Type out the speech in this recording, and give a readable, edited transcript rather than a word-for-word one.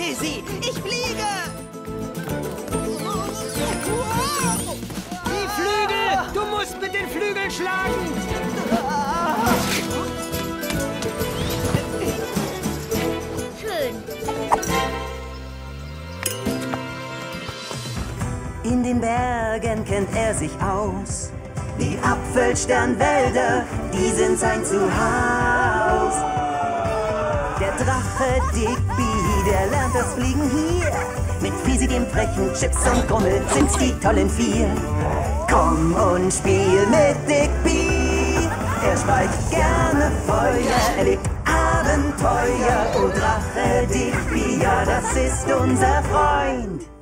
Dizzy. Ich fliege. Die Flügel! Du musst mit den Flügeln schlagen! Schön. In den Bergen kennt er sich aus. Die Apfelsternwälder, die sind sein Zuhaus. Der Drache Digby, der lernt das Fliegen hier. Mit Fisi, dem frechen Chips und Grummel sind's die tollen vier. Komm und spiel mit Digby. Er speit gerne Feuer, er lebt Abenteuer. Oh Drache Digby, ja, das ist unser Freund.